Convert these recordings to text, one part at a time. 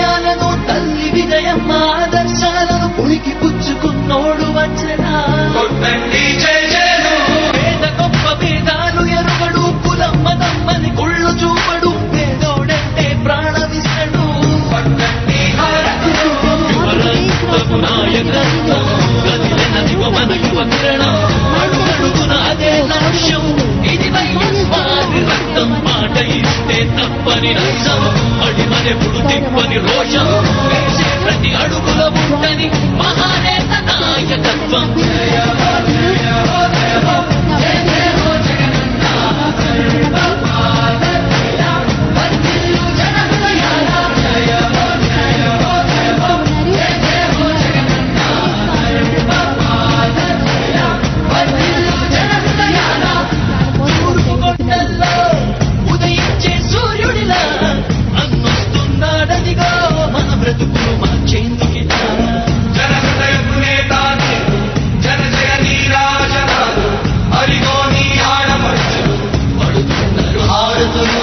ఆశయాలను తల్లి విజయమ్మ ఆదర్శాలను పుణికి పుచ్చుకున్నోడు వచ్చనా పేద గొప్ప భేదాలు ఎరుగడు కులమ్మ తమ్మని కుళ్ళు చూపడు పేదోడంటే ప్రాణమిస్తడు యువరక్తపు నాయకత్వం గదిలెనదిగో మన యువ కిరణం అడుగడుగున అదే లక్ష్యం ఇది వైఎస్ఆర్ రక్తం మాట ఇస్తే తప్పని నైజం అడిమనెప్పుడు తిప్పని రోషం వేసే ప్రతి అడుగుల ఉంటని మహానేత నాయకత్వం ఉదయించే సూర్యుడిలా అన్నొస్తున్నాడదిగో మన బ్రతుకులు మార్చేందుకిలా పడుతున్నారు హారతులు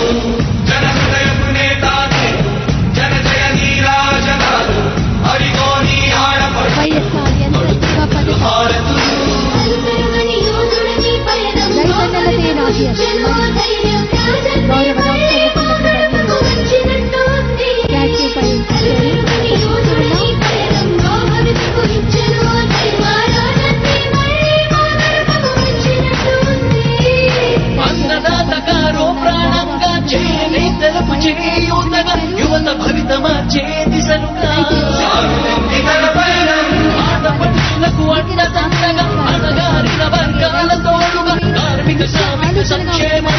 అన్నదాతగారో ప్రాణంగా చేయని తెలుపు చేయూతగా యువత భవిత మార్చే దిశలుగా ఆడపడుచులకు అండదండగా అణగారిన వర్గాల తోడుగా కార్మిక శ్రామిక సంక్షేమం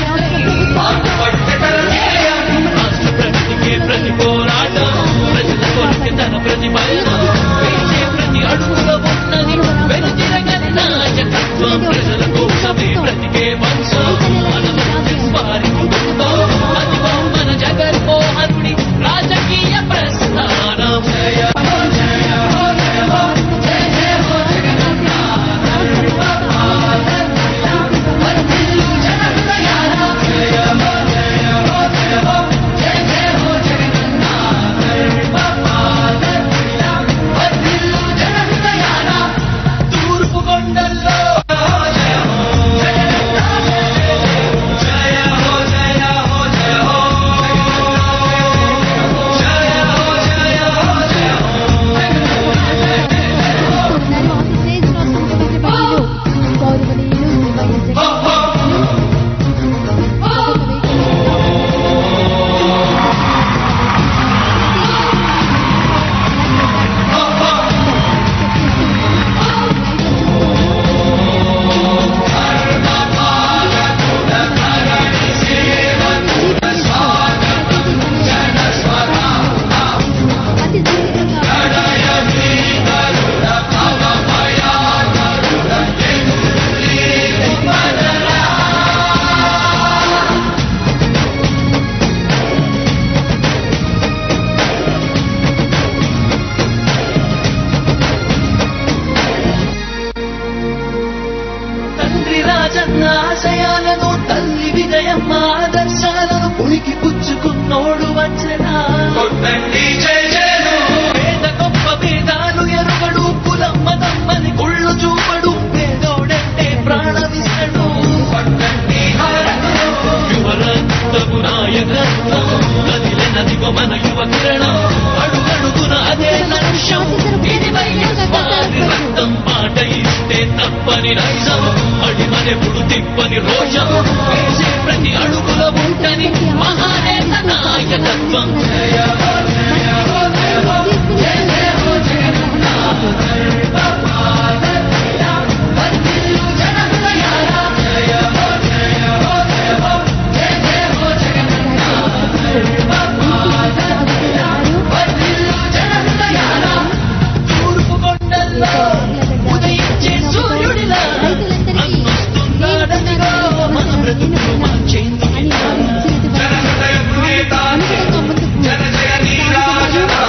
రాష్ట్ర ప్రగతికే ప్రతి పోరాటం ప్రజల కొరకు తన ప్రతిఫలం వేసే ప్రతి అడుగులో ఉన్నది వెనుతిరగని నాయకత్వం ప్రజల కోసమే బ్రతికే వంశం మన వారి కుటుంబం అది మన జగన్మోహనుడి రాజకీయ ప్రస్థానం ఆశయాలను తల్లి విజయమ్మ ఆదర్శాలను పుణికి పుచ్చుకున్నోడు వచ్చనా పేద గొప్ప భేదాలు ఎరుగడు కులమ్మ తమ్మని కుళ్ళు చూపడు పేదోడంటే ప్రాణమిస్తడు యువరక్తపు నాయకత్వం గదిలెనదిగో మన యువ కిరణం అడుగడుగున అదే లక్ష్యం ఇది వైఎస్ఆర్ రక్తం మాట ఇస్తే తప్పని నైజం అడిమనెప్పుడు తిప్పని రోషం వేసే ప్రతి అడుగుల ఉంటని మహానేత నాయకత్వం తూర్పు కొండల్లో ఉదయించే సూర్యుడిలా అన్నొస్తున్నాడదిగో మన బ్రతుకులు మార్చేందుకిలా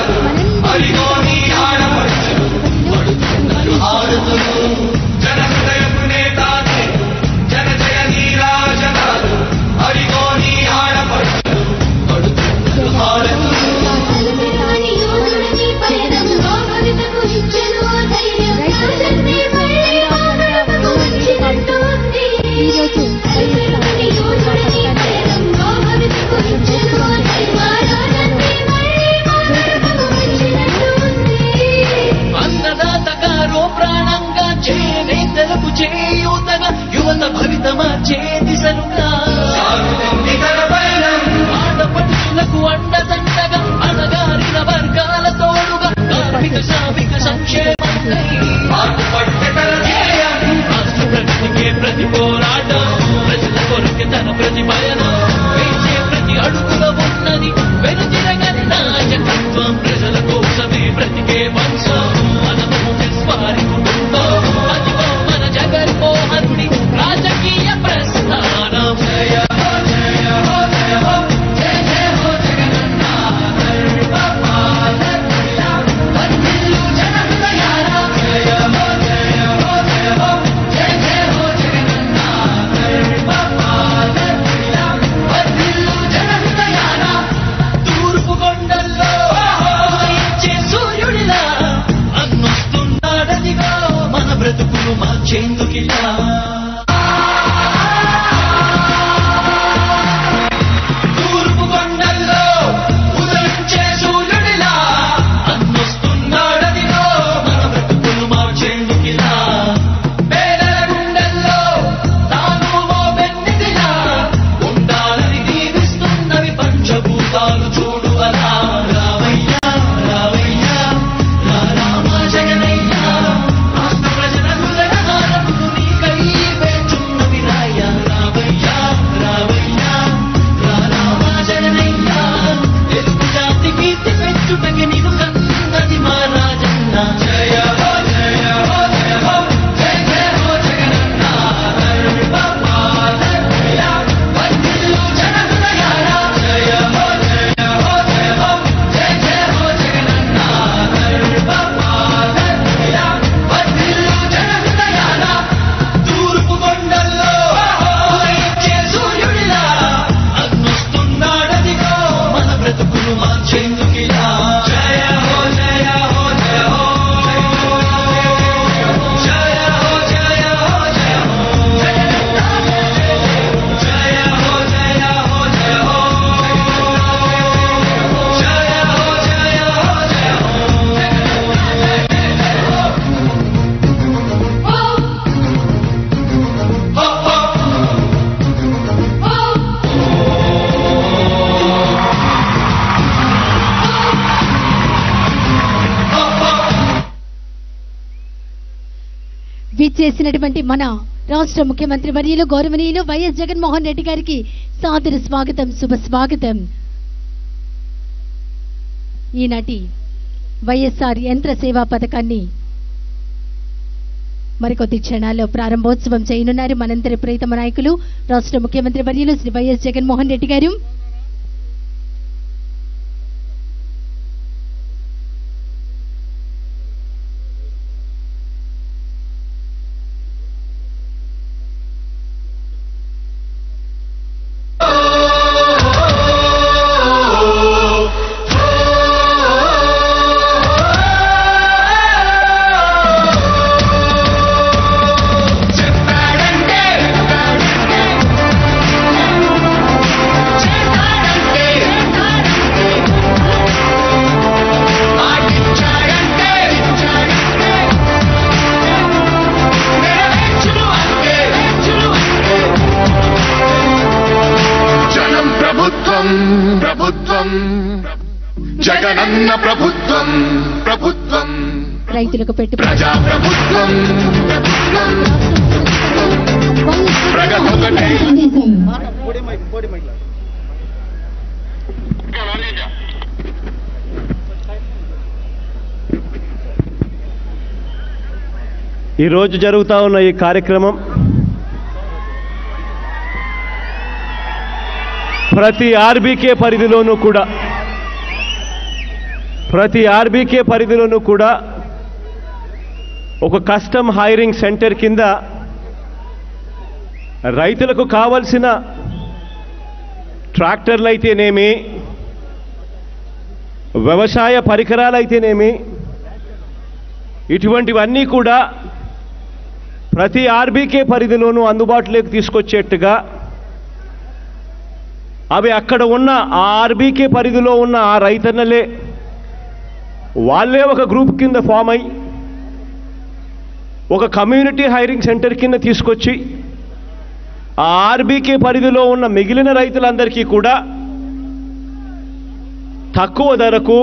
విచ్చేసినటువంటి మన రాష్ట్ర ముఖ్యమంత్రి వర్యులు గౌరవనీయులు వైఎస్ జగన్మోహన్ రెడ్డి గారికి సాదర స్వాగతం, శుభ స్వాగతం. ఈనాటి వైఎస్ఆర్ యంత్ర సేవా పథకాన్ని మరికొద్ది క్షణాల్లో ప్రారంభోత్సవం చేయనున్నారు మనందరి ప్రియతమ నాయకులు రాష్ట్ర ముఖ్యమంత్రి వర్యులు శ్రీ వైఎస్ జగన్మోహన్ రెడ్డి గారు. జగనన్న ప్రభుత్వం ప్రభుత్వం రైతులకు పెట్టి ప్రజా ప్రభుత్వం ప్రగతొకటే. ఈరోజు జరుగుతూ ఉన్న ఈ కార్యక్రమం ప్రతి ఆర్బీకే పరిధిలోనూ కూడా ఒక కస్టమ్ హైరింగ్ సెంటర్ కింద రైతులకు కావలసిన ట్రాక్టర్లు అయితేనేమి, వ్యవసాయ పరికరాలు అయితేనేమి, ఇటువంటివన్నీ కూడా ప్రతి ఆర్బీకే పరిధిలోనూ అందుబాటులోకి తీసుకొచ్చేట్టుగా అవి అక్కడ ఉన్న ఆ ఆర్బీకే పరిధిలో ఉన్న ఆ రైతన్నలే వాళ్ళే ఒక గ్రూప్ కింద ఫామ్ అయి ఒక కమ్యూనిటీ హైరింగ్ సెంటర్ కింద తీసుకొచ్చి ఆ ఆర్బీకే పరిధిలో ఉన్న మిగిలిన రైతులందరికీ కూడా తక్కువ ధరకు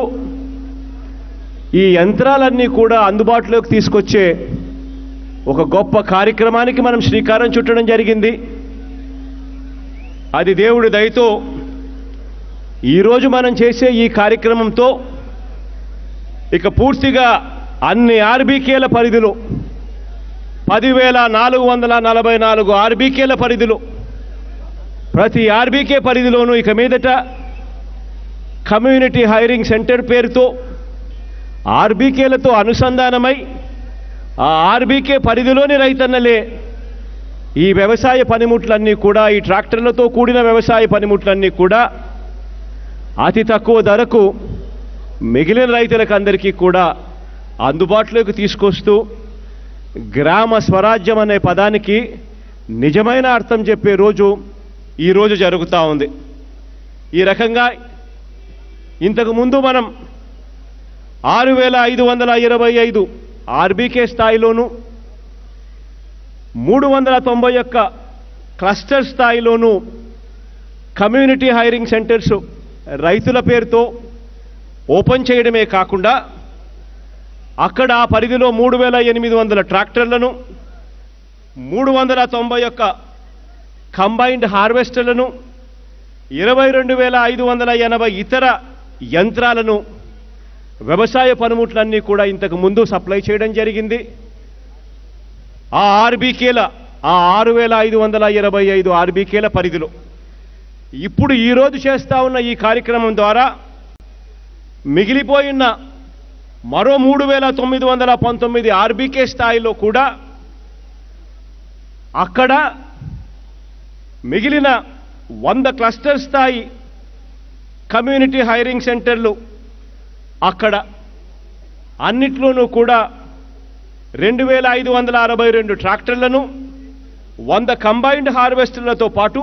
ఈ యంత్రాలన్నీ కూడా అందుబాటులోకి తీసుకొచ్చే ఒక గొప్ప కార్యక్రమానికి మనం శ్రీకారం చుట్టడం జరిగింది. అది దేవుడి దయతో ఈరోజు మనం చేసే ఈ కార్యక్రమంతో ఇక పూర్తిగా అన్ని ఆర్బీకేల పరిధిలో 10,444 ఆర్బీకేల పరిధిలో ప్రతి ఆర్బీకే పరిధిలోనూ ఇక మీదట కమ్యూనిటీ హైరింగ్ సెంటర్ పేరుతో ఆర్బీకేలతో అనుసంధానమై ఆ ఆర్బీకే పరిధిలోని రైతన్నలే ఈ వ్యవసాయ పనిముట్లన్నీ కూడా, ఈ ట్రాక్టర్లతో కూడిన వ్యవసాయ పనిముట్లన్నీ కూడా అతి తక్కువ ధరకు మిగిలిన రైతులకు అందరికీ కూడా అందుబాటులోకి తీసుకొస్తూ గ్రామ స్వరాజ్యం అనే పదానికి నిజమైన అర్థం చెప్పే రోజు ఈరోజు జరుగుతూ ఉంది. ఈ రకంగా ఇంతకుముందు మనం 6,525 ఆర్బీకే స్థాయిలోనూ 391 క్లస్టర్ స్థాయిలోనూ కమ్యూనిటీ హైరింగ్ సెంటర్స్ రైతుల పేరుతో ఓపెన్ చేయడమే కాకుండా అక్కడ ఆ పరిధిలో 3,800 ట్రాక్టర్లను, 391 కంబైన్డ్ హార్వెస్టర్లను, 22,580 ఇతర యంత్రాలను, వ్యవసాయ పనిముట్లన్నీ కూడా ఇంతకు ముందు సప్లై చేయడం జరిగింది. ఆ ఆర్బీకేల ఆ 6,525 ఆర్బీకేల పరిధిలో ఇప్పుడు ఈరోజు చేస్తూ ఉన్న ఈ కార్యక్రమం ద్వారా మిగిలిపోయిన మరో 3,919 ఆర్బీకే స్థాయిలో కూడా అక్కడ మిగిలిన 100 క్లస్టర్ స్థాయి కమ్యూనిటీ హైరింగ్ సెంటర్లు అక్కడ అన్నిట్లోనూ కూడా 2,562 ట్రాక్టర్లను, 100 కంబైన్డ్ హార్వెస్టర్లతో పాటు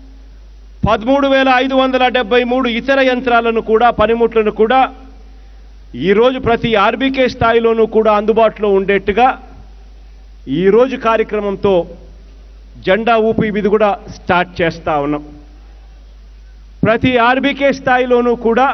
13,573 ఇతర యంత్రాలను కూడా, పనిముట్లను కూడా ఈరోజు ప్రతి ఆర్బీకే స్థాయిలోనూ కూడా అందుబాటులో ఉండేట్టుగా ఈరోజు కార్యక్రమంతో జెండా ఊపి ఇది కూడా స్టార్ట్ చేస్తూ ఉన్నాం. ప్రతి ఆర్బీకే స్థాయిలోనూ కూడా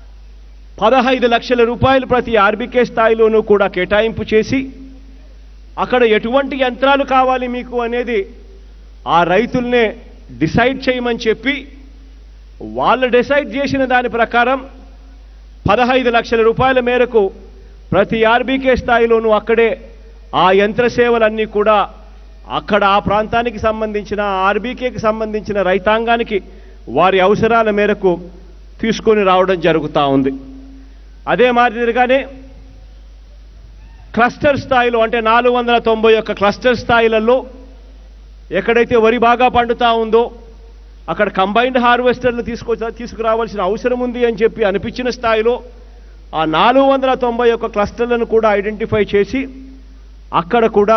15 లక్షల రూపాయలు ప్రతి ఆర్బీకే స్థాయిలోనూ కూడా కేటాయింపు చేసి అక్కడ ఎటువంటి యంత్రాలు కావాలి మీకు అనేది ఆ రైతుల్నే డిసైడ్ చేయమని చెప్పి వాళ్ళు డిసైడ్ చేసిన దాని ప్రకారం 15 లక్షల రూపాయల మేరకు ప్రతి ఆర్బీకే స్థాయిలోనూ అక్కడే ఆ యంత్ర సేవలన్నీ కూడా అక్కడ ఆ ప్రాంతానికి సంబంధించిన ఆర్బీకేకి సంబంధించిన రైతాంగానికి వారి అవసరాల మేరకు తీసుకొని రావడం జరుగుతూ ఉంది. అదే మాదిరిగానే క్లస్టర్ స్థాయిలో అంటే 491 క్లస్టర్ స్థాయిలలో ఎక్కడైతే వరి బాగా పండుతా ఉందో అక్కడ కంబైన్డ్ హార్వెస్టర్లు తీసుకురావాల్సిన అవసరం ఉంది అని చెప్పి అనిపించిన స్థాయిలో ఆ 491 క్లస్టర్లను కూడా ఐడెంటిఫై చేసి అక్కడ కూడా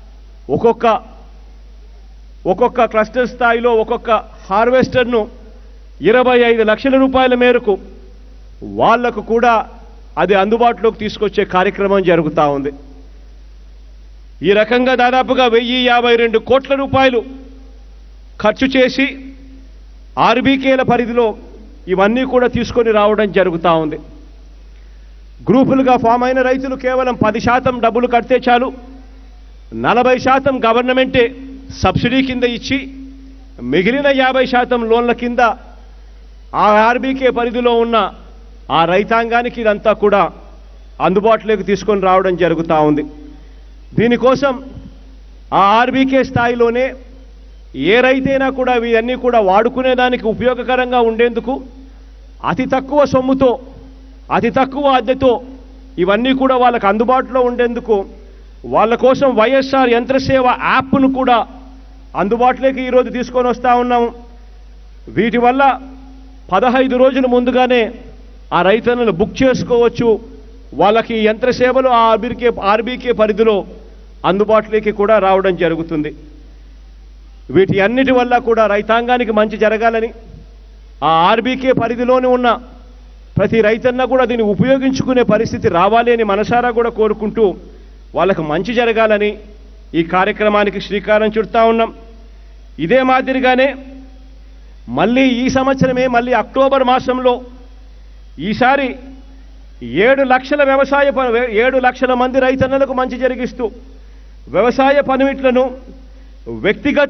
ఒక్కొక్క క్లస్టర్ స్థాయిలో ఒక్కొక్క హార్వెస్టర్ను 25 లక్షల రూపాయల మేరకు వాళ్లకు కూడా అది అందుబాటులోకి తీసుకొచ్చే కార్యక్రమం జరుగుతూ ఉంది. ఈ రకంగా దాదాపుగా 1052 కోట్ల రూపాయలు ఖర్చు చేసి ఆర్బీకేల పరిధిలో ఇవన్నీ కూడా తీసుకొని రావడం జరుగుతూ ఉంది. గ్రూపులుగా ఫామ్ అయిన రైతులు కేవలం 10% డబ్బులు కడితే చాలు, 40% గవర్నమెంటే సబ్సిడీ కింద ఇచ్చి మిగిలిన 50% లోన్ల కింద ఆ ఆర్బీకే పరిధిలో ఉన్న ఆ రైతాంగానికి ఇదంతా కూడా అందుబాటులోకి తీసుకొని రావడం జరుగుతూ ఉంది. దీనికోసం ఆ ఆర్బీకే స్థాయిలోనే ఏ రైతైనా కూడా ఇవన్నీ కూడా వాడుకునేదానికి ఉపయోగకరంగా ఉండేందుకు అతి తక్కువ సొమ్ముతో అతి తక్కువ అద్దెతో ఇవన్నీ కూడా వాళ్ళకు అందుబాటులో ఉండేందుకు వాళ్ళ కోసం వైఎస్ఆర్ యంత్రసేవ యాప్ను కూడా అందుబాటులోకి ఈరోజు తీసుకొని వస్తూ ఉన్నాము. వీటి వల్ల 15 రోజుల ముందుగానే ఆ రైతన్నలు బుక్ చేసుకోవచ్చు. వాళ్ళకి యంత్రసేవలు ఆ ఆర్బీకే పరిధిలో అందుబాటులోకి కూడా రావడం జరుగుతుంది. వీటి అన్నిటి వల్ల కూడా రైతాంగానికి మంచి జరగాలని ఆ ఆర్బీకే పరిధిలోనే ఉన్న ప్రతి రైతన్న కూడా దీన్ని ఉపయోగించుకునే పరిస్థితి రావాలి అని మనసారా కూడా కోరుకుంటూ వాళ్ళకు మంచి జరగాలని ఈ కార్యక్రమానికి శ్రీకారం చుడతా ఉన్నాం. ఇదే మాదిరిగానే మళ్ళీ ఈ సంవత్సరమే మళ్ళీ అక్టోబర్ మాసంలో ఈసారి 7 లక్షల మంది రైతన్నలకు మంచి జరిగిస్తూ వ్యవసాయ పనిముట్లను వ్యక్తిగత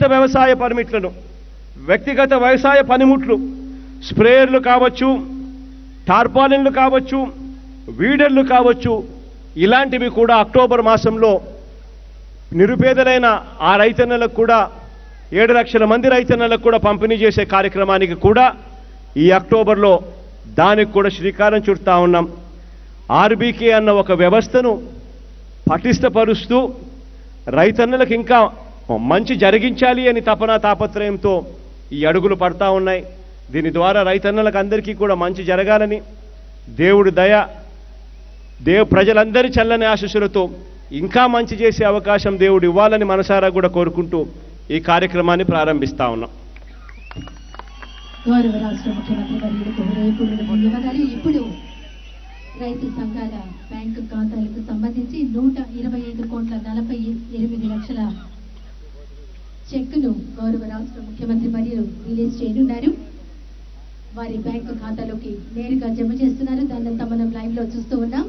వ్యవసాయ పనిముట్లు స్ప్రేయర్లు కావచ్చు, టార్పాలిన్లు కావచ్చు, వీడర్లు కావచ్చు, ఇలాంటివి కూడా అక్టోబర్ మాసంలో నిరుపేదలైన ఆ రైతన్నలకు కూడా 7 లక్షల మంది రైతన్నలకు కూడా పంపిణీ చేసే కార్యక్రమానికి కూడా ఈ అక్టోబర్లో దానికి కూడా శ్రీకారం చుడతా ఉన్నాం. ఆర్బీకే అన్న ఒక వ్యవస్థను పటిష్టపరుస్తూ రైతన్నలకు ఇంకా మంచి జరిగించాలి అని తాపత్రయంతో ఈ అడుగులు పడతా ఉన్నాయి. దీని ద్వారా రైతన్నలకు అందరికీ కూడా మంచి జరగాలని దేవుడి దయ ప్రజలందరి చల్లని ఆశీస్సులతో ఇంకా మంచి చేసే అవకాశం దేవుడు ఇవ్వాలని మనసారా కూడా కోరుకుంటూ ఈ కార్యక్రమాన్ని ప్రారంభిస్తా ఉన్నాం. గౌరవ రాష్ట్ర ముఖ్యమంత్రి వర్యులకు హృదయపూర్వక ధన్యవాదాలు. ఇప్పుడు రైతు సంఘాల బ్యాంకు ఖాతాలకు సంబంధించి 125,48 లక్షల చెక్కును గౌరవ రాష్ట్ర ముఖ్యమంత్రి వర్యులు రిలీజ్ చేయనున్నారు. వారి బ్యాంకు ఖాతాలోకి నేరుగా జమ చేస్తున్నారు. దాన్నంతా మనం లైవ్ లో చూస్తూ ఉన్నాం.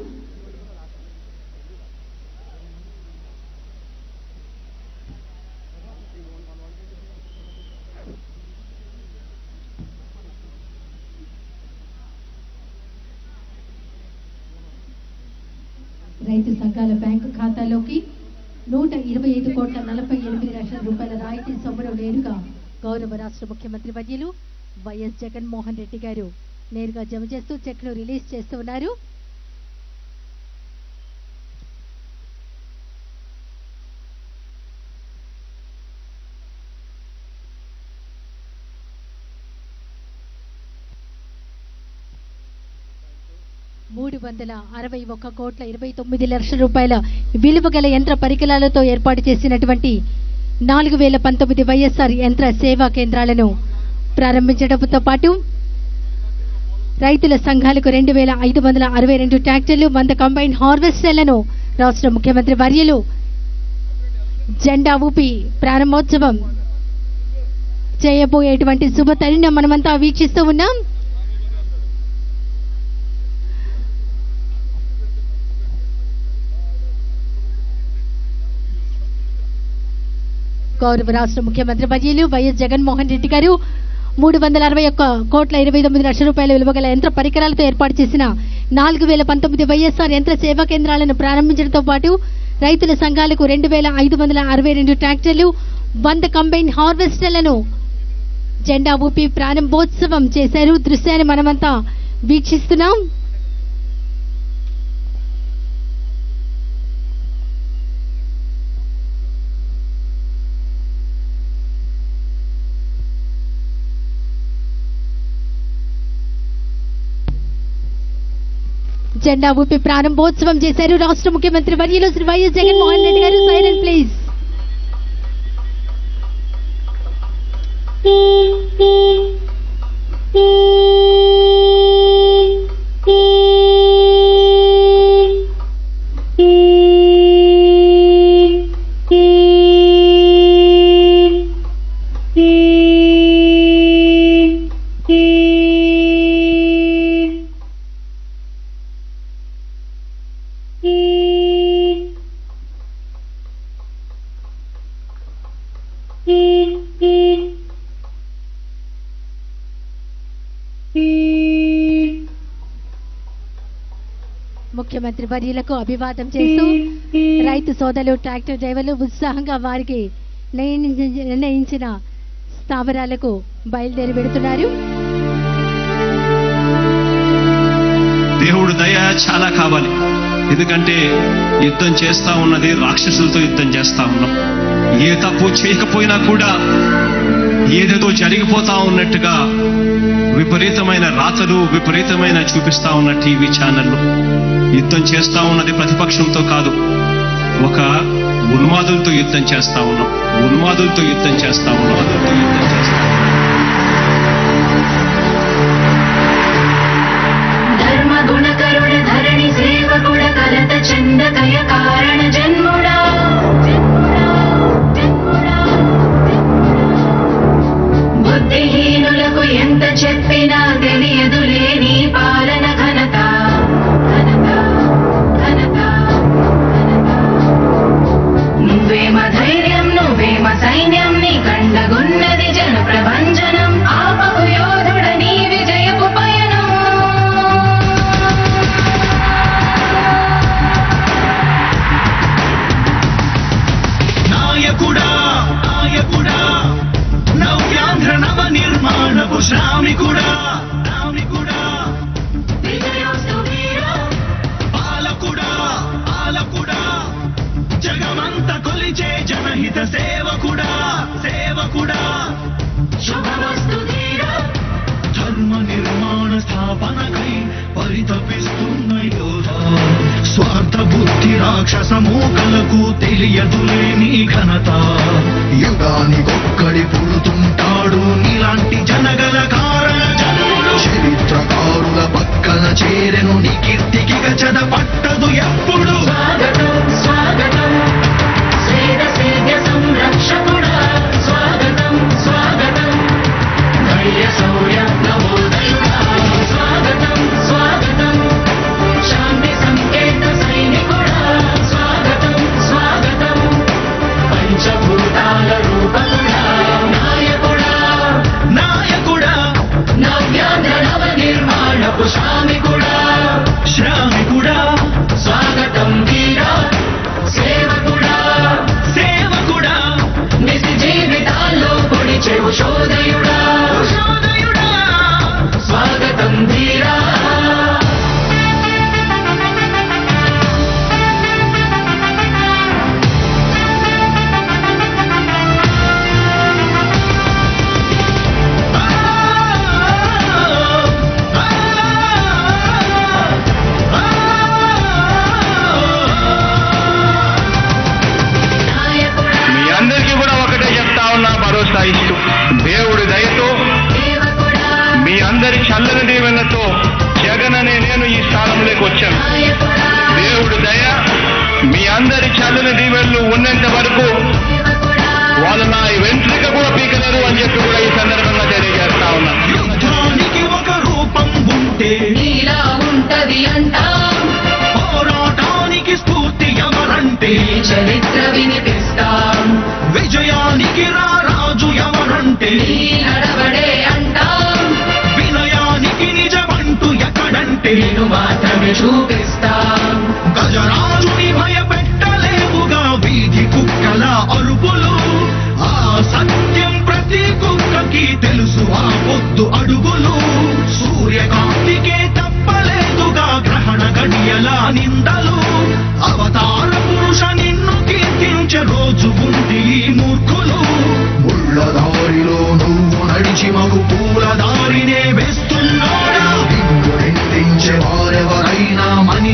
రైతు సంఘాల బ్యాంకు ఖాతాలోకి 125,48 లక్షల రూపాయల రాయితీ సొమ్మును నేరుగా గౌరవ రాష్ట్ర ముఖ్యమంత్రి వర్యులు వైఎస్ జగన్మోహన్ రెడ్డి గారు నేరుగా జమ చేస్తూ చెక్ను రిలీజ్ చేస్తూ ఉన్నారు. $361.29 లక్షల విలువ గల యంత్ర పరికరాలతో ఏర్పాటు చేసినటువంటి 4019 వైఎస్ఆర్ యంత్ర సేవా కేంద్రాలను ప్రారంభించడంతో పాటు రైతుల సంఘాలకు 2,562 ట్రాక్టర్లు 100 కంబైన్ హార్వెస్టర్లను రాష్ట్ర ముఖ్యమంత్రి వర్యులు జెండా ఊపి ప్రారంభోత్సవం చేయబోయేటువంటి శుభ తరుణం మనమంతా వీక్షిస్తూ ఉన్నాం. గౌరవ రాష్ట్ర ముఖ్యమంత్రి వర్యులు వైఎస్ జగన్మోహన్ రెడ్డి గారు 361,29,00,000 రూపాయల విలువగల యంత్ర పరికరాలతో ఏర్పాటు చేసిన 4,019 వైఎస్ఆర్ యంత్ర సేవా కేంద్రాలను ప్రారంభించడంతో పాటు రైతుల సంఘాలకు 2,562 ట్రాక్టర్లు 100 కంబైన్ హార్వెస్టర్లను జెండా ఊపి ప్రారంభోత్సవం చేశారు. దృశ్యాన్ని మనమంతా వీక్షిస్తున్నాం. జెండా ఊపి ప్రారంభోత్సవం చేశారు రాష్ట్ర ముఖ్యమంత్రి వర్యులు శ్రీ వైఎస్ జగన్మోహన్ రెడ్డి గారు. Silent please. ముఖ్యమంత్రి వర్యులకు అభివాదం చేస్తూ రైతు సోదరులు ట్రాక్టర్ డ్రైవర్లు ఉత్సాహంగా వారికి నిర్ణయించిన స్థావరాలకు బయలుదేరి వెడుతున్నారు. దేవుడు దయ చాలా కావాలి. ఎందుకంటే యుద్ధం చేస్తా ఉన్నది రాక్షసులతో యుద్ధం చేస్తా ఉన్నాం. ఏ తప్పు చేయకపోయినా కూడా ఏదేదో జరిగిపోతా ఉన్నట్టుగా విపరీతమైన రాతలు విపరీతమైన చూపిస్తా ఉన్న టీవీ ఛానళ్లు. యుద్ధం చేస్తా ఉన్నది ప్రతిపక్షంతో కాదు, ఒక ఉన్మాదులతో యుద్ధం చేస్తా ఉన్నాం. ఉన్మాదులతో యుద్ధం చేస్తా ఉన్నాం. ధర్మ గుణకరుణ ధరణి సేవకుడ కలత చందకయ కారణ జన్ముడా బుద్ధిహీనులకు ఎంత చెప్పినా తెలియదులే నీ పాలన ఘనత. నువ్వేమ ధైర్యం నువ్వేమ సైన్యం నీ కండగున్నది జన ప్రభంజనం. ఆపకు యోధుడ నీ విజయపు పయనం. నాయకుడా నాయకుడా నవ్యాంధ్ర నవ నిర్మాణపు శ్రామికుడా శ్రామికుడా విజయోస్తు వీరా పాలకుడా పాలకుడా జగమంత కొలిచే జనహిత సేవకుడా సేవకుడా శుభమస్తు ధీరా ధర్మ నిర్మాణ స్థాపనకై పరితపిస్తున్న యోధా. స్వార్థ బుద్ధి రాక్షస మూకలకు తెలియదులే నీ ఘనత. యుగానికొక్కడి పుడుతుంటాడు నీలాంటి జనగల కారణ జనుడు. చరిత్రకారుల పక్కన చేరెను నీ కీర్తికి గచద పట్టదు ఎప్పుడు. స్వాగతం స్వాగతం స్వేద సేద్య సంరక్షకుడా. స్వాగతం స్వాగతం ధైర్య శౌర్య నవోదయుడా. స్వాగతం స్వాగతం శాంతి సంకేత సైనికుడా. స్వాగతం స్వాగతం పంచభూతాల రూపకుడా. నాయకుడా నాయకుడా నవ్యాంధ్ర నవ నిర్మాణపు శ్రామికుడా. శ్రామికుడా స్వాగతం వీరా సేవకుడా. సేవకుడా నిజ జీవితాల్లో పొడిచెవు శోధయుడా. శోధయుడా స్వాగతం ధీరా నాయకుడా మీ అందరికీ కూడా ఒకటే చెప్తా ఉన్నా, భరోసా ఇస్తూ దేవుడి దయతో సేవకుడా. మీ అందరి చల్లని దీవెనతో జగన్ అనే నేను ఈ స్థానంలోకి వచ్చాను. నాయకుడా దేవుడి దయ మీ అందరి చల్లని దీవెనలు ఉన్నంత వరకు సేవకుడా. వాళ్ళు నా వెంట్రిక కూడా పీకలేరు అని చెప్పి కూడా ఈ సందర్భంగా తెలియజేస్తా ఉన్నా. యుద్ధానికి ఒక రూపం ఉంటే నీలా ఉంటది అంటాం. పోరాటానికి స్ఫూర్తి ఎవరంటే ఈ చరిత్ర వినిపిస్తాం. విజయానికి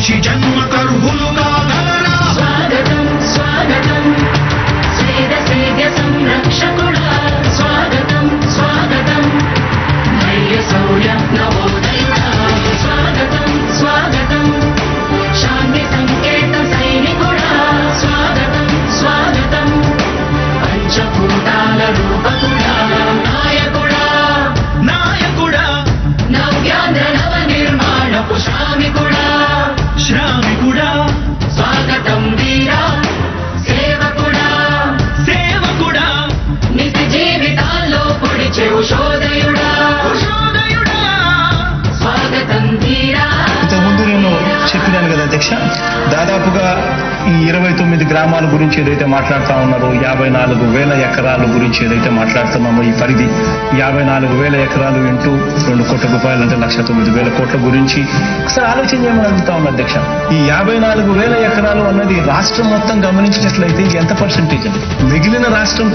మనిషి జన్మ కర్హులు కాగలరా స్వాగతం స్వాగతం స్వేద సేద్య సంరక్షకుడా స్వాగతం స్వాగతం ధైర్య శౌర్య నవోదయ స్వాగతం స్వాగతం శాంతి సంకేత సైనికుడా స్వాగతం స్వాగతం పంచభూతాల రూపకుడా నాయకుడా నాయకుడా నవ్యాంధ్ర నవ నిర్మాణపు శ్రామికుడా శ్రామికుడా స్వాగతం వీరా సేవకుడా సేవకుడా నిత్య జీవితాల్లో పొడిచే ఉషోదయుడా ఉషోదయుడా స్వాగతం వీరా. ఇంతకుముందు నేను చెప్పినాను కదా అధ్యక్ష, దాదాపుగా ఈ 29 గ్రామాల గురించి ఏదైతే మాట్లాడుతూ ఉన్నారో 54,000 ఎకరాల గురించి ఏదైతే మాట్లాడుతున్నామో ఈ పరిధి 54,000 ఎకరాలు ఇంటూ 2 కోట్ల రూపాయలు అంటే 1,09,000 కోట్ల గురించి ఒకసారి ఆలోచన చేయమని అడుగుతా ఉన్నా అధ్యక్ష. ఈ 54,000 ఎకరాలు అన్నది రాష్ట్రం మొత్తం గమనించినట్లయితే ఎంత పర్సెంటేజ్ అండి? మిగిలిన రాష్ట్రం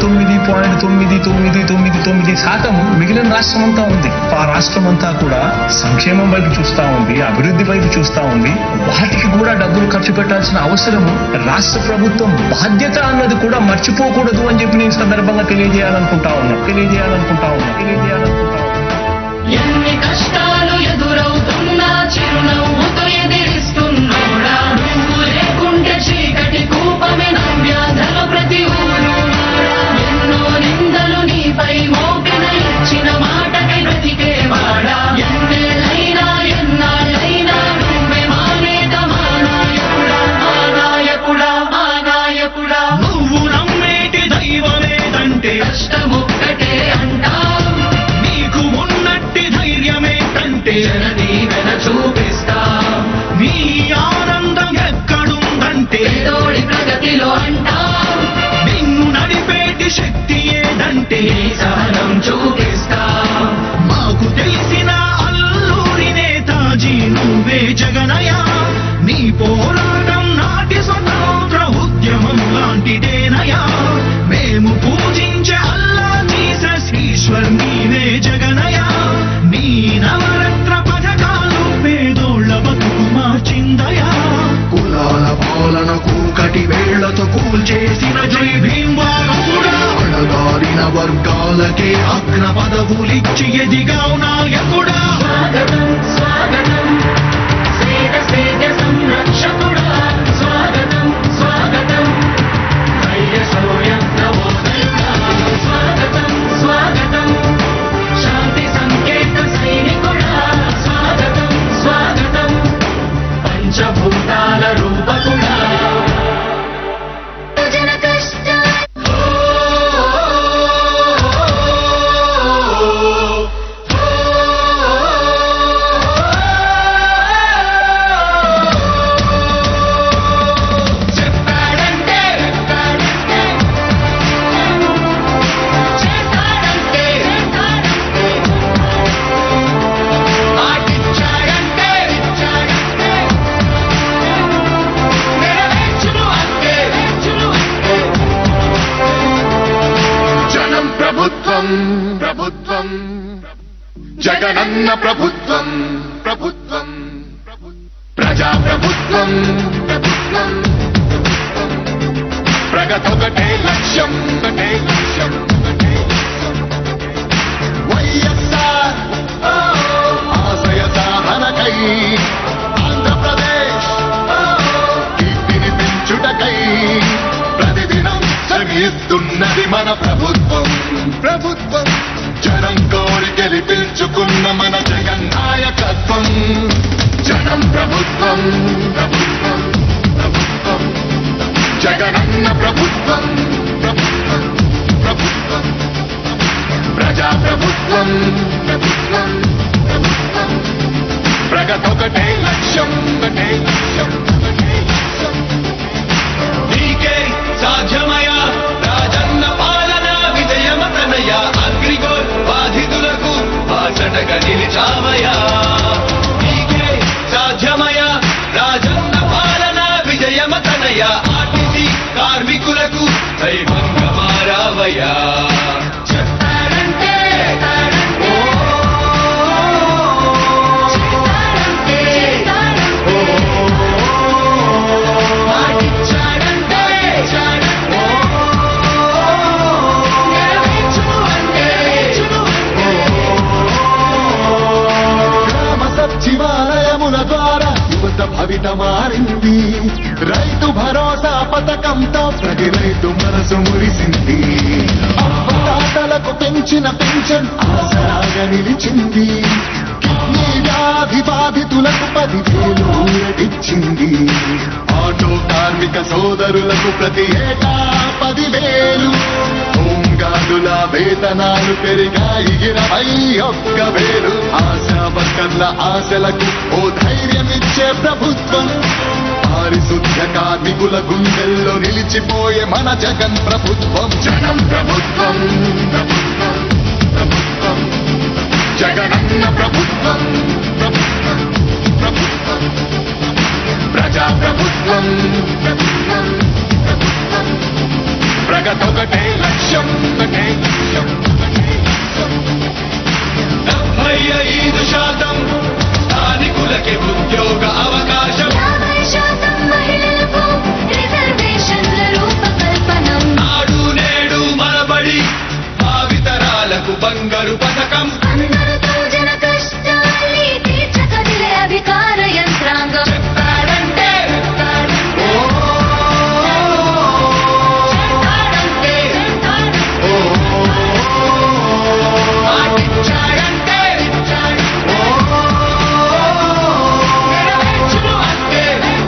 99.999% మిగిలిన రాష్ట్రం అంతా ఉంది. ఆ రాష్ట్రం అంతా కూడా సంక్షేమం వైపు చూస్తా ఉంది, అభివృద్ధి వైపు చూస్తా ఉంది. వాటికి కూడా డబ్బులు ఖర్చు పెట్టాల్సిన అవసరము రాష్ట్ర ప్రభుత్వం బాధ్యత అన్నది కూడా మర్చిపోకూడదు అని చెప్పి నేను సందర్భంగా తెలియజేయాలనుకుంటా ఉన్నా. ఎన్ని కష్టాలు ఎదురవుతున్నా చిరునవ్వుతో ఎదిరిస్తున్నోడా నువ్వు లేకుంటే చీకటి కూపమే నవ్యాంధ్రలో ప్రతి ఊరు వాడా. ఎన్నో నిందలు నీపై మోపిన ఇచ్చిన మాటకై బ్రతికేవాడా. ఎన్నేళ్ళైనా ఎన్నాళ్ళైనా నువ్వే మా నేత మా నాయకుడా మా నాయకుడా మా నాయకుడా. నువ్వు నమ్మేటి దైవమేదంటే కష్టమొక్కటే అంటావు నీకు ఉన్నట్టి ధైర్యమే కంటే జనదీవెన చూపిస్తా నీ ఆనందం ఎక్కడుందంటే పేదోడి ప్రగతిలో అంటావు నిన్ను నడిపేటి శక్తి ఏదంటే నీ సహనం చూపిస్తా. మాకు తెలిసిన అల్లూరి నేతాజీ నువ్వే జగనయ నీ పోరాటం నాటి స్వతంత్ర ఉద్యమం లాంటిదేనయా. మేము పూజించే అల్లా జీసస్ ఈశ్వర్ నీవే జగనయ నీ నవరత్న పథకాలు పేదోళ్ళ బతుకు మార్చిందయా. కులాల పాలనకు కటి వేళ్లతో కూల్చేసిన జై భీమ్వారసుడా అణగారిన వర్గాలకే అగ్ర పదవులిచ్చి ఎదిగావు నాయకుడా. స్వాగతం స్వాగతం స్వేద సేద్య సంరక్షకుడా స్వాగతం స్వాగతం ధైర్య శౌర్య నవోదయుడా స్వాగతం స్వాగతం శాంతి సంకేత సైనికుడా స్వాగతం స్వాగతం పంచభూతాల రూపకుడా. జన కష్ట చెప్పాడంటే చేస్తాడంటే మాటిచ్చాడంటే నెరవేర్చును అంటే జనం ప్రభుత్వం ప్రభుత్వం జగనన్న ప్రభుత్వం ప్రభుత్వం ప్రజా ప్రభుత్వం ప్రభుత్వం ప్రగతొకటే లక్ష్యం ఒకటే లక్ష్యం వైఎస్ఆర్ ఆశయ సాధనకై ఆంధ్రప్రదేశ్ కీర్తిని పెంచుటకై ప్రతిదినం శ్రమిస్తున్నది మన ప్రభుత్వం ప్రభుత్వం జనం కోరి గెలిపించుకున్న మన జగన్ నాయకత్వం. జనం ప్రభుత్వం ప్రభుత్వం ప్రభుత్వం జగనన్న ప్రభుత్వం ప్రభుత్వం ప్రభుత్వం ప్రజా ప్రభుత్వం ప్రభుత్వం ప్రభుత్వం ప్రగతొకటే లక్ష్యం ఒకటే లక్ష్యం ఒకటే లక్ష్యం. నీకే సాధ్యమయా రాజన్న పాలన విజయమతనయ అగ్రిగోల్ బాధితులకు బాసటగా నిలిచామయా. నీకే సాధ్యమయా రాజన్న పాలన విజయమతనయ ఆర్టీసీ కార్మికులకు దైవంగా మారావయా. చెప్పాడంటే ఓ బాట మారింది. రైతు భరోసా పథకంతో ప్రతి రైతు మనసు మురిసింది. అవ్వతాతలకు పెంచిన పెన్షన్ ఆసరాగా నిలిచింది. కిడ్నీ వ్యాధి బాధితులకు 10,000 ఊరటిచ్చింది. ఆటో కార్మిక సోదరులకు ప్రతి ఏటా 10,000. హోంగార్డుల వేతనాలు పెరిగాయి 21,000. ఆశా వర్కర్ల ఆశలకు ఓ ధైర్యమిచ్చే ప్రభుత్వం. పారిశుద్ధ్య కార్మికుల గుండెల్లో నిలిచిపోయే మన జగన్ ప్రభుత్వం. జనం ప్రభుత్వం, ప్రభుత్వం, ప్రభుత్వం, జగనన్న ప్రభుత్వం, ప్రభుత్వం, ప్రభుత్వం, ప్రజా ప్రభుత్వం, ప్రభుత్వం, ప్రభుత్వం, ప్రగతొకటే లక్ష్యం, ఒకటే లక్ష్యం, ఒకటే లక్ష్యం. 75% స్థానికులకి ఉద్యోగ అవకాశం. 50% మహిళలకు రిజర్వేషన్ల రూపకల్పనం. నాడు నేడు మనబడి భావితరాలకు బంగారు పథకం. అందరితో జన కష్టాల్ని తీర్చకదిలే అధికార యంత్రాంగం. చెప్పాడంటే మాటిచ్చాడంటే నెరవేర్చును అంతే.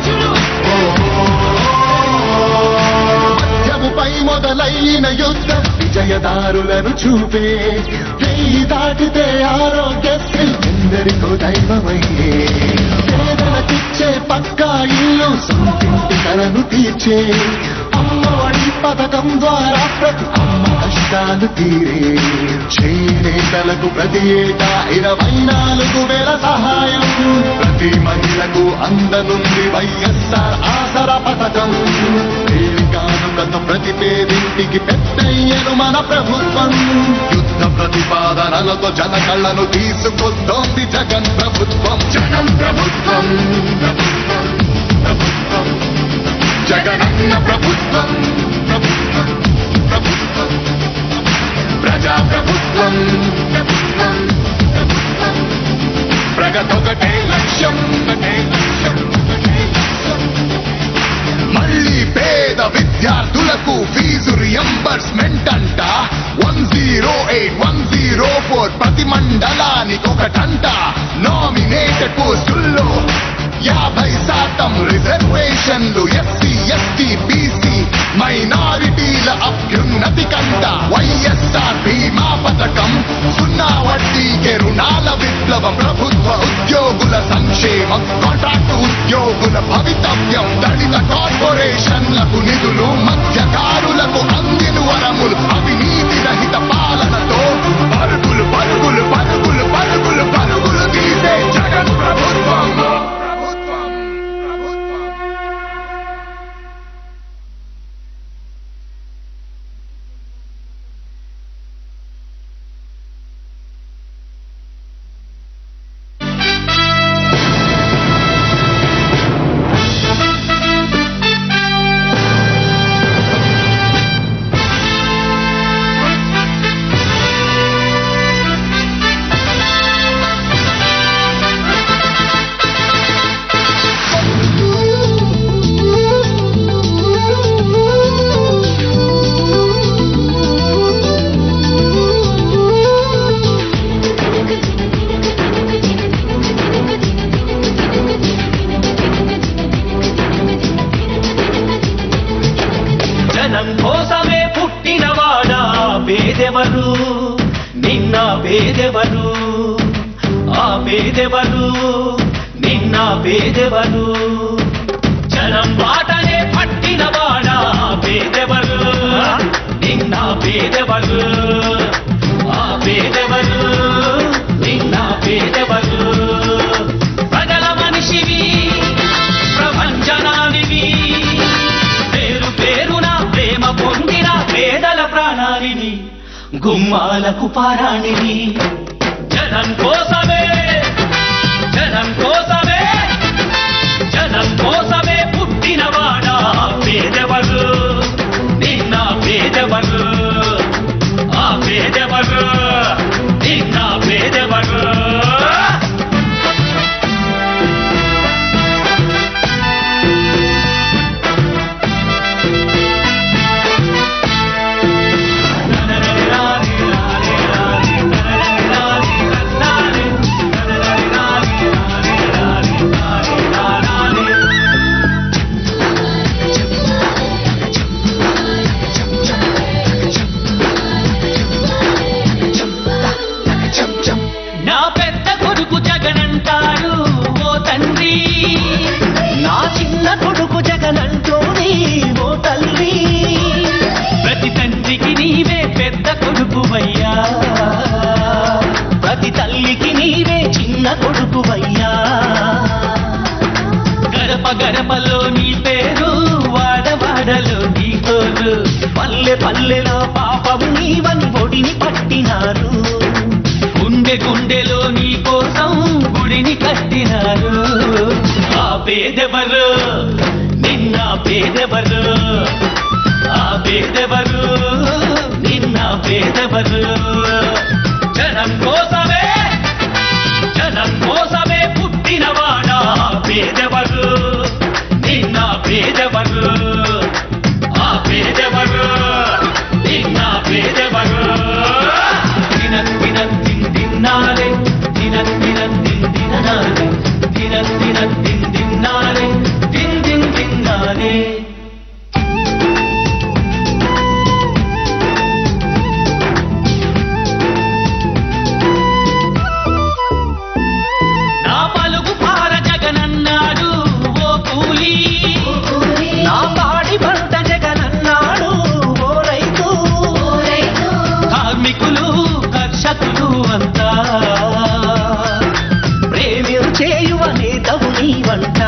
మద్యముపై మొదలైన యుద్ధం విజయదారులను చూపే. వెయ్యి దాటితే ఆరోగ్యశ్రీ ఎందరికో దైవమయ్యే. పేదలకిచ్చే పక్కా ఇల్లు సొంతింటి కలను తీర్చే. అమ్మఒడి పథకం ద్వారా ప్రతి అమ్మ కష్టాలు తీరే. చేనేతలకు ప్రతి ఏటా 24,000 సహాయం. ప్రతి మహిళకు అందనుంది వైఎస్ఆర్ ఆసరా పథకం. కానుకతో ప్రతి పేదింటికి పెద్దయ్యను మన ప్రభుత్వం. యుద్ధ ప్రతిపాదనలతో జన కళ్ళను తీసుకొస్తోంది జగన్ ప్రభుత్వం. జనం ప్రభుత్వం, ప్రభుత్వం, ప్రభుత్వం, జగనన్న ప్రభుత్వం, ప్రభుత్వం, ప్రభుత్వం, ప్రజా ప్రభుత్వం, ప్రభుత్వం, ప్రభుత్వం, ప్రగతొకటే లక్ష్యం, ఒకటే లక్ష్యం, ఒకటే లక్ష్యం. మళ్ళీ పేద విద్యార్థులకు ఫీజు రియంబర్స్మెంట్ అంట. 108, 104 ప్రతి మండలానికి ఒకటంట. నామినేటెడ్ పోస్టుల్లో 50% రిజర్వేషన్లు. ఎస్సీ, ఎస్టీ, బీసీ మైనారిటీల అభ్యున్నతి కంట. వైఎస్ఆర్ బీమా పథకం, 0 వడ్డీకే రుణాల విప్లవం. ప్రభుత్వ ఉద్యోగుల సంక్షేమం, కాంట్రాక్ట్ ఉద్యోగుల భవితవ్యం. దళిత కార్పొరేషన్లకు నిధులు, మత్స్యకారులకు అందిన వరములు. అవినీతి రహిత పాలనతో పరుగులు పరుగులు పరుగులు పరుగులు పరుగులు తీసే జగన్ ప్రభుత్వం. ప్రభుత్వం, ప్రభుత్వం. జనం కోసమే పుట్టినవాడా పేదెవరు, నిన్న పేదెవరు, ఆ పేదెవరు, నిన్న పేదెవరు. జనం బాటనే పట్టినవాడా పేదెవరు, నిన్న పేదెవరు, ఆ పేదెవరు, నిన్న పేదెవరు. ప్రజల మనిషివి, ప్రపంచనానివి, పేరు పేరున ప్రేమ పొందిన పేదల ప్రాణానివి, గుమ్మాలకు పారాణివి. జనం కోసమే, జనం కోసమే, జనం కోసమే పుట్టినవాడా పేదెవరు, నిన్న పేదెవరు, ఆ పేదెవరు, నిన్న పేదెవరు. గడప గడపలో నీ పేరు, వాడవాడలో నీ తోరు, పల్లె పల్లెలో పాపం నీవని ఒడిని పట్టినారు, గుండె గుండెలో నీ కోసం గుడిని కట్టినారు. ఆ పేదెవరు నిన్న పేదెవరు, ఆ పేదెవరు నిన్న పేదెవరు, జనం కోసమే జనం కోసమే పుట్టినవాడా పేదెవరు నిన్న పేదెవరు, ఆ పేదెవరు నిన్న పేదెవరు. దినం దినం తిన్నారే దినం దినం తిన్నారే దినం దినం తిన్నారే తిన్నారే. నా పలుగు పార జగనన్నాడు ఓ కూలి, నా పాడి పంట జగనన్నాడు ఓ రైతు, కార్మికులు కర్షకులు అంతా ప్రేమిరు చేయువ నేతవు నీవంట.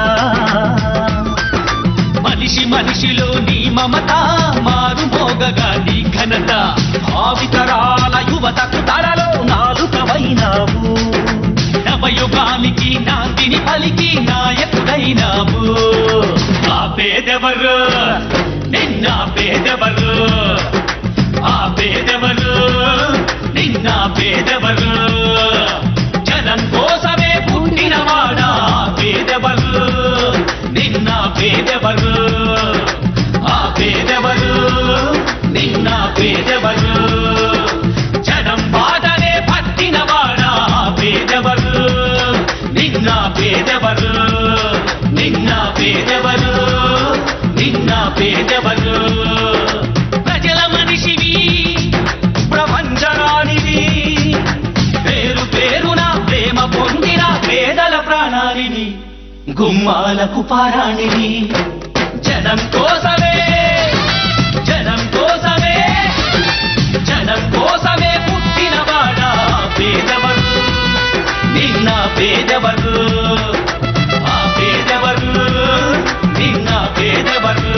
మనిషి మనిషిలో నీ మమత, మారు మోగగా నీ ఘనత, భావితరాల యువతకు తరలో నాలుకవైనావు, నవయుగానికి నాందిని పలికి నాయకుడైనావు. ఆ పేదెవరు నిన్న పేదెవరు, ఆ పేదెవరు నిన్న పేదెవరు, జనం కోసమే పుట్టినవాడా పేదెవరు నిన్న పేదెవరు, ఆ పేదెవరు నిన్న పేదెవరు, జనం బాధనే పట్టినవాడా పేదెవరు నిన్న పేదెవరు, నిన్న పేదెవరు నిన్న పేదెవరు. ప్రజల మనిషివి ప్రపంచరానివి, పేరు పేరున ప్రేమ పొందిన పేదల ప్రాణానివి, గుమ్మాలకు పారాణివి, జనం కోసమే జనం కోసమే జనం కోసమే పుట్టినవాడా పేదవరు నిన్న పేదవరు, ఆ పేదవరు నిన్న పేదవరు.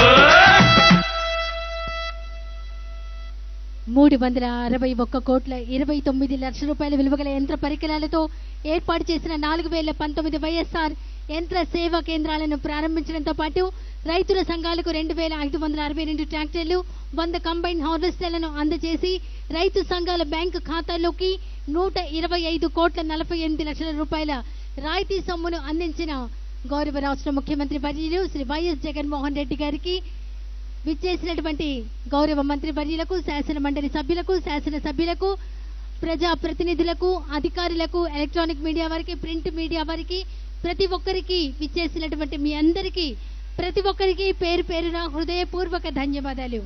361,29,00,000 విలువగల యంత్ర పరికరాలతో ఏర్పాటు చేసిన 4019 వైఎస్ఆర్ యంత్ర సేవా కేంద్రాలను ప్రారంభించడంతో పాటు రైతుల సంఘాలకు 2,562 ట్రాక్టర్లు, 100 కంబైన్ హార్వెస్టర్లను అందజేసి రైతు సంఘాల బ్యాంకు ఖాతాల్లోకి 125,48 లక్షల రూపాయల రాయితీ సొమ్మును అందించిన గౌరవ రాష్ట్ర ముఖ్యమంత్రి వర్యులు శ్రీ వైఎస్ జగన్మోహన్ రెడ్డి గారికి, విచ్చేసినటువంటి గౌరవ మంత్రి వర్యులకు, శాసన మండలి సభ్యులకు, శాసన సభ్యులకు, ప్రజా ప్రతినిధులకు, అధికారులకు, ఎలక్ట్రానిక్ మీడియా వారికి, ప్రింట్ మీడియా వారికి, ప్రతి ఒక్కరికి విచ్చేసినటువంటి మీ అందరికీ ప్రతి ఒక్కరికి పేరు పేరున హృదయపూర్వక ధన్యవాదాలు.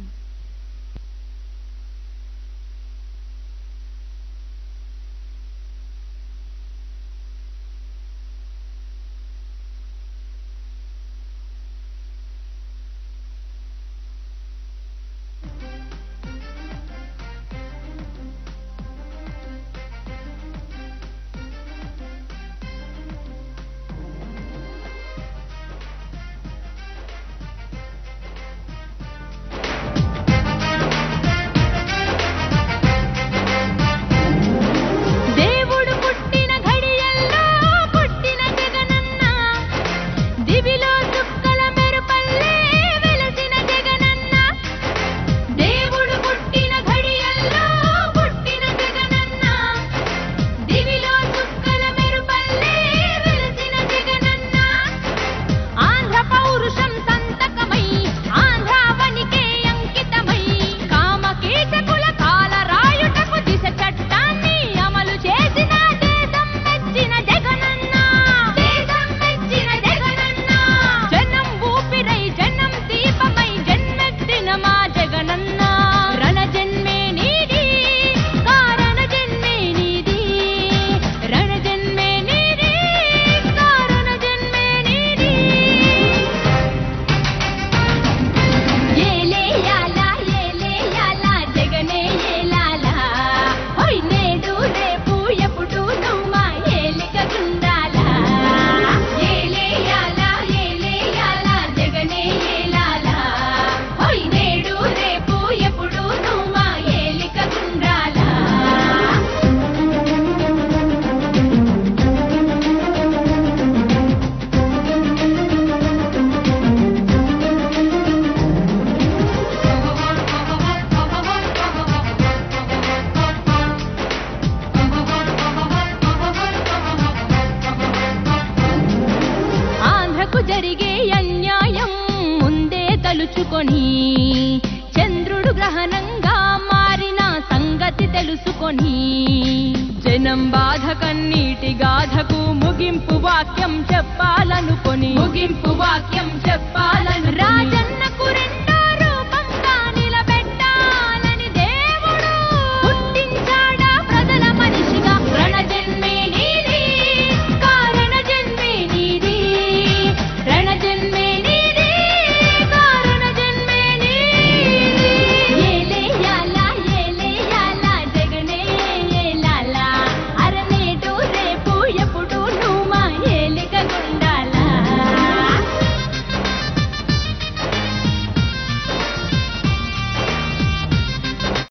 తలుచుకొని చంద్రుడు గ్రహణంగా మారిన సంగతి తెలుసుకొని జనం బాధ కన్నీటి గాథకు ముగింపు వాక్యం చెప్పాలనుకొని ముగింపు వాక్యం